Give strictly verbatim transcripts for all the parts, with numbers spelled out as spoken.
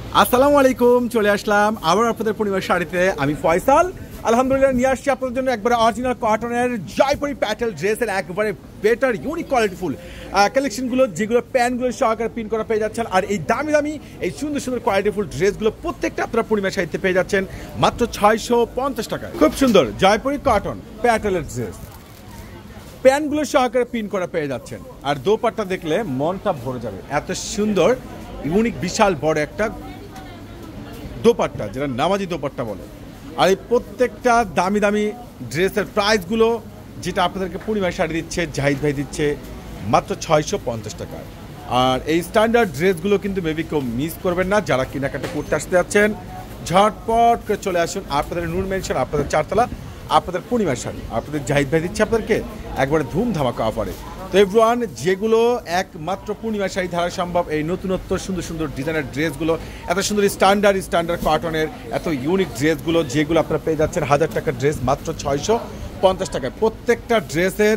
আসসালামু আলাইকুম, চলে আসলাম আবার আপনাদের পূর্ণিমা শাড়িতে। আমি ফয়সাল, আলহামদুলিল্লাহ নিয়ে আসছি আপনাদের জন্য একবারে অরিজিনাল কটনের জয়পুরি প্যাটেল ড্রেসের একবারে বেটার ইউনিক কোয়ালিটিফুল কালেকশনগুলো, যেগুলো প্যান্টগুলো সহকারে পিন করা পেয়ে যাচ্ছেন। আর এই দামি দামি এই সুন্দর সুন্দর কোয়ালিটিফুল ড্রেসগুলো প্রত্যেকটা আপনারা পূর্ণিমা শাড়িতে পেয়ে যাচ্ছেন মাত্র ছয়শো পঞ্চাশ টাকায়। খুব সুন্দর জয়পুরি কটন প্যাটেলের ড্রেস, প্যান্টগুলো সহকারে পিন করা পেয়ে যাচ্ছেন। আর দোপাট্টা দেখলে মনটা ভরে যাবে, এত সুন্দর ইউনিক বিশাল বড় একটা দোপাট্টা, যেটা নামাজি দোপাট্টা বলে। আর এই প্রত্যেকটা দামি দামি ড্রেসের প্রাইসগুলো যেটা আপনাদেরকে পূর্ণিমা শাড়ি দিচ্ছে, জাহিদ ভাই দিচ্ছে মাত্র ছয়শো পঞ্চাশ টাকায়। আর এই স্ট্যান্ডার্ড ড্রেসগুলো কিন্তু মেবি কেউ মিস করবেন না। যারা কেনাকাটা করতে আসতে যাচ্ছেন ঝটপট করে চলে আসুন আপনাদের নূর মেনশন, আপনাদের চারতলা, আপনাদের পূর্ণিমা শাড়ি, আপনাদের জাহিদ ভাই দিচ্ছে আপনাদেরকে একবারে ধুম ধামাকা অফারে। তো এভরিওয়ান, যেগুলো একমাত্র পূর্ণিমা শাড়ি ধারা সম্ভব, এই নতুনত্ব সুন্দর সুন্দর ডিজাইনের ড্রেসগুলো, এত সুন্দর স্ট্যান্ডার্ড স্ট্যান্ডার্ড কটনের এত ইউনিক ড্রেসগুলো, যেগুলো আপনারা পেয়ে যাচ্ছেন হাজার টাকার ড্রেস মাত্র ছয়শো পঞ্চাশ টাকায়। প্রত্যেকটা ড্রেসের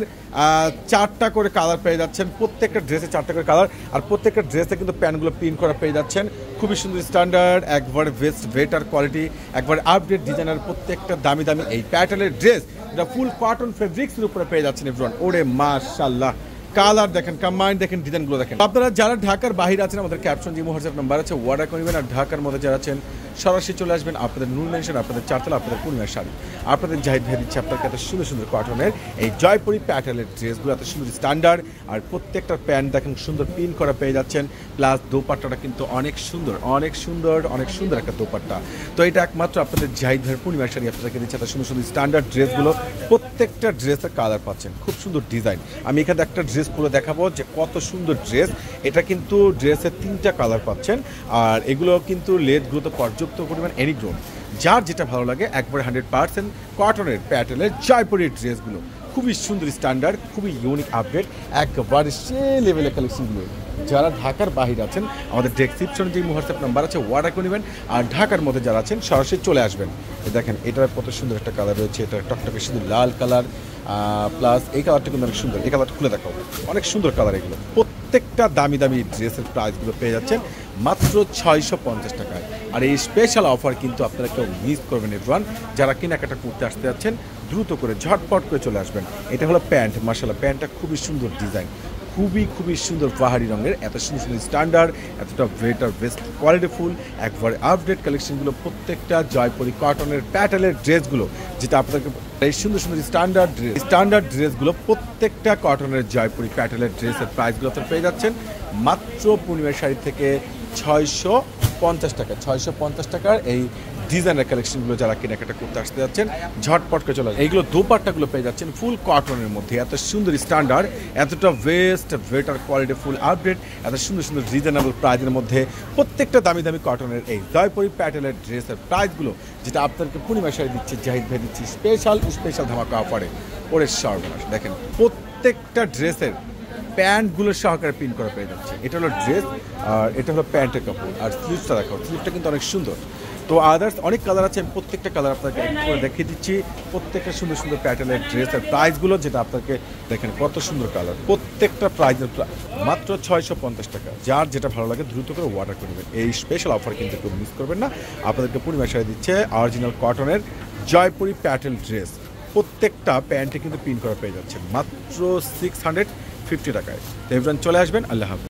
চারটা করে কালার পেয়ে যাচ্ছেন, প্রত্যেকটা ড্রেসে চারটা করে কালার। আর প্রত্যেকটা ড্রেসে কিন্তু প্যান্টগুলো প্রিন্ট করা পেয়ে যাচ্ছেন খুবই সুন্দর স্ট্যান্ডার্ড, একবারে বেস্ট বেটার কোয়ালিটি, একবার আপডেট ডিজাইনার প্রত্যেকটা দামি দামি এই প্যাটার্নের ড্রেস, এটা ফুল কটন ফেব্রিক্সের উপরে পেয়ে যাচ্ছেন এভরিওয়ান। ওরে মাশাআল্লাহ, কালার দেখেন, কম্বাইন্ড দেখেন, ডিজাইনগুলো দেখেন। আপনারা যারা ঢাকার বাইরে আছেন আমাদের ক্যাপশন যে হোয়াটসঅ্যাপ নাম্বার আছে অর্ডার করবেন। আর ঢাকার মধ্যে যারা আছেন সরাসরি চলে আসবেন আপনাদের নূর মেনশন, আপনাদের চারতলা, আপনাদের পূর্ণিমা শাড়ি, আপনাদের জাহিদ ভাই দিচ্ছে আপনাকে এত সুন্দর সুন্দর কটনের এই জয়পুরি প্যাটেলের ড্রেসগুলো, এত সুন্দর স্ট্যান্ডার্ড। আর প্রত্যেকটা প্যান্ট দেখেন সুন্দর পিন করা পেয়ে যাচ্ছেন, প্লাস দোপাট্টাটা কিন্তু অনেক সুন্দর অনেক সুন্দর অনেক সুন্দর একটা দোপাট্টা। তো এটা একমাত্র আপনাদের জাহিদ ভাইয়ের পূর্ণিমা শাড়ি আপনাদেরকে দিচ্ছে এত সুন্দর সুন্দর স্ট্যান্ডার্ড ড্রেসগুলো। প্রত্যেকটা ড্রেসের কালার পাচ্ছেন, খুব সুন্দর ডিজাইন। আমি এখানে একটা ড্রেস পুরো দেখাবো যে কত সুন্দর ড্রেস। এটা কিন্তু ড্রেসের তিনটা কালার পাচ্ছেন, আর এগুলো কিন্তু লেথগুলোতে পর্যাপ্ত পরিমাণ এনি গ্রোন, যার যেটা ভালো লাগে একবারে হান্ড্রেড পার্সেন্ট কটনের প্যাটেলের জয়পুরের ড্রেসগুলো খুবই সুন্দর স্ট্যান্ডার্ড, খুবই ইউনিক আপডেট, একবারে সে লেভেলের কালেকশনগুলো। যারা ঢাকার বাইরে আছেন আমাদের ডেসক্রিপশনে যে হোয়াটসঅ্যাপ নাম্বার আছে অর্ডার করে নেবেন। আর ঢাকার মধ্যে যারা আছেন সরাসরি চলে আসবেন। দেখেন এটার কত সুন্দর একটা কালার রয়েছে, এটা টকটকে শুধু লাল কালার, প্লাস এই কালারটা কিন্তু অনেক সুন্দর, এই কালারটা খুলে দেখাও, অনেক সুন্দর কালার। এগুলো প্রত্যেকটা দামি দামি ড্রেসের প্রাইসগুলো পেয়ে যাচ্ছেন মাত্র ছয়শো পঞ্চাশ টাকায়। আর এই স্পেশাল অফার কিন্তু আপনারা কেউ মিস করবেন এভরিওয়ান। যারা কেনাকাটা করতে আসতে যাচ্ছেন দ্রুত করে ঝটপট করে চলে আসবেন। এটা হলো প্যান্ট, মাশাআল্লাহ প্যান্টটা খুবই সুন্দর ডিজাইন, খুবই খুবই সুন্দর পাহাড়ি রঙের, এত সুন্দর সুন্দর স্ট্যান্ডার্ড, এতটা বেটার বেস্ট কোয়ালিটিফুল, একবারে আপডেট কালেকশনগুলো। প্রত্যেকটা জয়পুরি কটনের প্যাটেলের ড্রেসগুলো যেটা আপনাদেরকে এই সুন্দর সুন্দর স্ট্যান্ডার্ড ড্রেস স্ট্যান্ডার্ড ড্রেসগুলো প্রত্যেকটা কটনের জয়পুরি প্যাটেলের ড্রেসের প্রাইসগুলো আপনারা পেয়ে যাচ্ছেন মাত্র পূর্ণিমা শাড়ি থেকে ছয়শো পঞ্চাশ টাকা। ছয়শো পঞ্চাশ টাকার এই ডিজাইনার কালেকশনগুলো যারা কেনাকাটা করতে আসতে যাচ্ছেন ঝটপট করে চলে, এইগুলো দোপাট্টাগুলো পেয়ে যাচ্ছেন ফুল কটনের মধ্যে, এত সুন্দর স্ট্যান্ডার্ড, এতটা best better quality, full update, এত সুন্দর সুন্দর রিজনেবল প্রাইজের মধ্যে প্রত্যেকটা দামি দামি কটনের এই জয়পুরি প্যাটেলের ড্রেসের প্রাইসগুলো যেটা আপনাদেরকে পূর্ণিমা শাড়ি দিচ্ছে, জাহিদ ভাই দিচ্ছি স্পেশাল স্পেশাল ধামাকা অফারে। ওরে সর্বনাশ, দেখেন প্রত্যেকটা ড্রেসের প্যান্টগুলো সহকারে পিন করা পেয়ে যাচ্ছে। এটা হলো ড্রেস, আর এটা হলো প্যান্টের কাপড়। আর স্লিভসটা দেখাও, স্লিভসটা কিন্তু অনেক সুন্দর। তো আদার্স অনেক কালার আছে, আমি প্রত্যেকটা কালার আপনাকে এক করে দেখিয়ে দিচ্ছি। প্রত্যেকটা সুন্দর সুন্দর প্যাটার্নের ড্রেসের প্রাইসগুলো যেটা আপনাকে দেখেন কত সুন্দর কালার, প্রত্যেকটা প্রাইসের মাত্র ছয়শো পঞ্চাশ টাকা। যার যেটা ভালো লাগে দ্রুত করে অর্ডার করে নেবেন। এই স্পেশাল অফার কিন্তু কেউ মিস করবেন না। আপনাদেরকে পূর্ণিমা শাড়ি দিচ্ছে অরিজিনাল কটনের জয়পুরি প্যাটেল ড্রেস, প্রত্যেকটা প্যান্টে কিন্তু পিন করা পেয়ে যাচ্ছে মাত্র সিক্স হান্ড্রেড ফিফটি টাকায়। তো এভরিওয়ান চলে আসবেন। আল্লাহ হাফেজ।